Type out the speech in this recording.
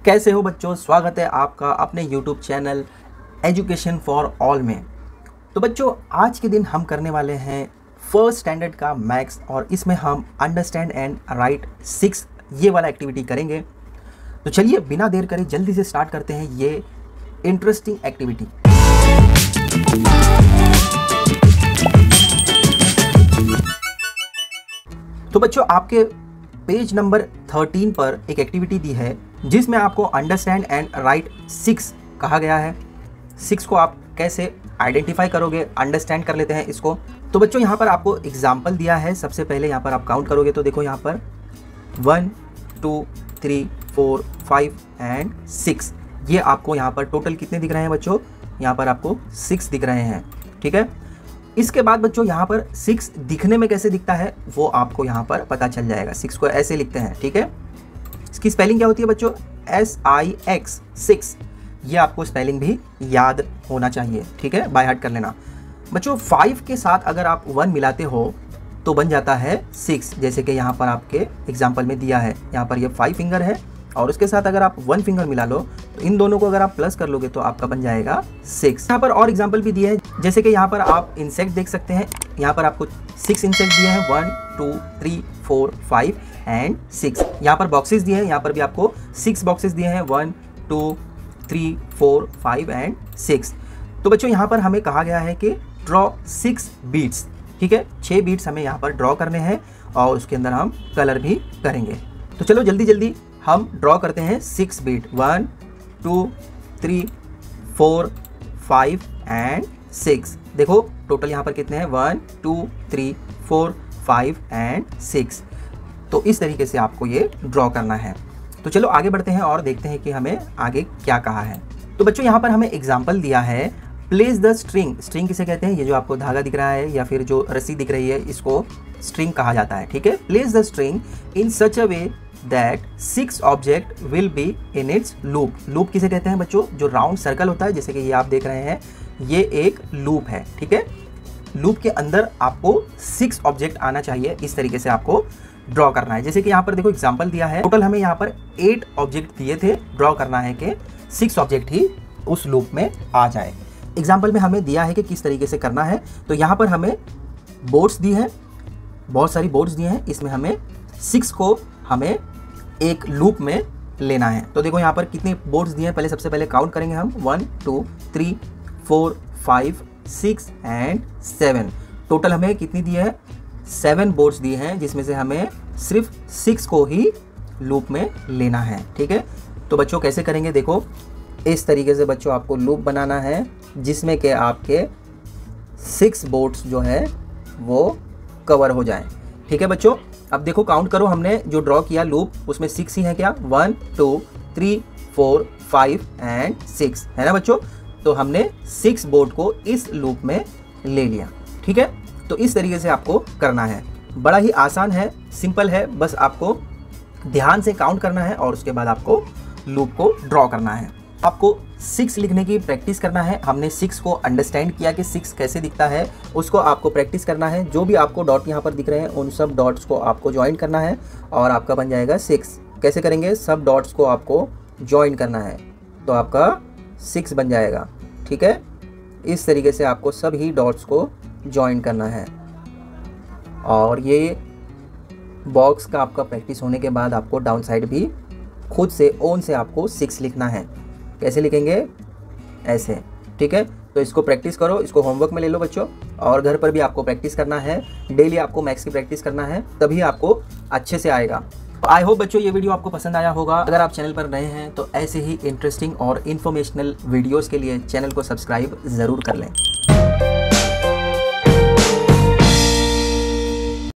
कैसे हो बच्चों, स्वागत है आपका अपने YouTube channel education for all में। तो बच्चों आज के दिन हम करने वाले हैं फर्स्ट स्टैंडर्ड का मैथ्स और इसमें हम अंडरस्टैंड एंड राइट 6 ये वाला एक्टिविटी करेंगे। तो चलिए बिना देर करे जल्दी से स्टार्ट करते हैं ये इंटरेस्टिंग एक्टिविटी। तो बच्चों आपके पेज नंबर 13 पर एक एक्टिविटी दी है जिसमें आपको अंडरस्टैंड एंड राइट 6 कहा गया है। 6 को आप कैसे आइडेंटिफाई करोगे, अंडरस्टैंड कर लेते हैं इसको। तो बच्चों यहाँ पर आपको एग्जाम्पल दिया है। सबसे पहले यहाँ पर आप काउंट करोगे तो देखो यहाँ पर 1 2 3 4 5 एंड 6 ये आपको यहाँ पर टोटल कितने दिख रहे हैं बच्चों, यहाँ पर आपको 6 दिख रहे हैं। ठीक है, इसके बाद बच्चों यहाँ पर 6 दिखने में कैसे दिखता है वो आपको यहाँ पर पता चल जाएगा। 6 को ऐसे लिखते हैं। ठीक है, इसकी स्पेलिंग क्या होती है बच्चों, SIX 6। ये आपको स्पेलिंग भी याद होना चाहिए। ठीक है, बाय हार्ट कर लेना बच्चों। 5 के साथ अगर आप 1 मिलाते हो तो बन जाता है 6, जैसे कि यहाँ पर आपके एग्जाम्पल में दिया है। यहाँ पर ये 5 फिंगर है और उसके साथ अगर आप 1 फिंगर मिला लो तो इन दोनों को अगर आप प्लस कर लोगे तो आपका बन जाएगा 6। यहाँ पर और एग्जाम्पल भी दिए हैं, जैसे कि यहाँ पर आप इंसेक्ट देख सकते हैं। यहाँ पर आपको 6 इंसेक्ट दिए हैं, 1 2 3 4 5 एंड 6। यहाँ पर बॉक्सेस दिए हैं, यहाँ पर भी आपको 6 बॉक्सेस दिए हैं, 1 2 3 4 5 एंड 6। तो बच्चों यहाँ पर हमें कहा गया है कि ड्रॉ 6 बीट्स। ठीक है, 6 बीट्स हमें यहाँ पर ड्रॉ करने हैं और उसके अंदर हम कलर भी करेंगे। तो चलो जल्दी जल्दी हम ड्रॉ करते हैं 6 बीट। 1 2 3 4 5 एंड 6। देखो टोटल यहाँ पर कितने हैं, 1 2 3 4 5 एंड 6। तो इस तरीके से आपको ये ड्रॉ करना है। तो चलो आगे बढ़ते हैं और देखते हैं कि हमें आगे क्या कहा है। तो बच्चों यहाँ पर हमें एग्जाम्पल दिया है, प्लेस द स्ट्रिंग। स्ट्रिंग किसे कहते हैं, ये जो आपको धागा दिख रहा है या फिर जो रस्सी दिख रही है इसको स्ट्रिंग कहा जाता है। ठीक है, place the string in such a way that 6 object will be in its loop. Loop किसे कहते हैं बच्चों, जो राउंड सर्कल होता है, जैसे कि ये आप देख रहे हैं ये एक लूप है। ठीक है, लूप के अंदर आपको 6 ऑब्जेक्ट आना चाहिए। इस तरीके से आपको ड्रॉ करना है। जैसे कि यहाँ पर देखो एग्जाम्पल दिया है, टोटल हमें यहाँ पर 8 ऑब्जेक्ट दिए थे, ड्रॉ करना है कि 6 ऑब्जेक्ट ही उस लूप में आ जाए। एग्जाम्पल में हमें दिया है कि किस तरीके से करना है। तो यहाँ पर हमें बोर्ड्स दी है, बहुत सारी बोर्ड्स दिए हैं, इसमें हमें 6 को हमें एक लूप में लेना है। तो देखो यहाँ पर कितने बोर्ड्स दिए हैं, पहले सबसे पहले काउंट करेंगे हम, 1 2 3 4 5 6 एंड 7। टोटल हमें कितनी दी है, 7 बोर्ड्स दिए हैं, जिसमें से हमें सिर्फ 6 को ही लूप में लेना है। ठीक है, तो बच्चों कैसे करेंगे, देखो इस तरीके से बच्चों आपको लूप बनाना है जिसमें कि आपके 6 बोर्ड्स जो है वो कवर हो जाए। ठीक है बच्चों, अब देखो काउंट करो, हमने जो ड्रॉ किया लूप उसमें 6 ही है क्या, 1 2 3 4 5 एंड 6 है ना बच्चों। तो हमने 6 बोर्ड को इस लूप में ले लिया। ठीक है, तो इस तरीके से आपको करना है। बड़ा ही आसान है, सिंपल है, बस आपको ध्यान से काउंट करना है और उसके बाद आपको लूप को ड्रॉ करना है। आपको 6 लिखने की प्रैक्टिस करना है। हमने 6 को अंडरस्टैंड किया कि 6 कैसे दिखता है, उसको आपको प्रैक्टिस करना है। जो भी आपको डॉट यहाँ पर दिख रहे हैं उन सब डॉट्स को आपको ज्वाइन करना है और आपका बन जाएगा 6। कैसे करेंगे, सब डॉट्स को आपको ज्वाइन करना है तो आपका 6 बन जाएगा। ठीक है, इस तरीके से आपको सभी डॉट्स को ज्वाइन करना है। और ये बॉक्स का आपका प्रैक्टिस होने के बाद आपको डाउन साइड भी खुद से ओन से आपको 6 लिखना है। कैसे लिखेंगे, ऐसे। ठीक है, तो इसको प्रैक्टिस करो, इसको होमवर्क में ले लो बच्चों, और घर पर भी आपको प्रैक्टिस करना है। डेली आपको मैथ्स की प्रैक्टिस करना है, तभी आपको अच्छे से आएगा। आई होप बच्चों ये वीडियो आपको पसंद आया होगा। अगर आप चैनल पर नए हैं तो ऐसे ही इंटरेस्टिंग और इन्फॉर्मेशनल वीडियोस के लिए चैनल को सब्सक्राइब ज़रूर कर लें।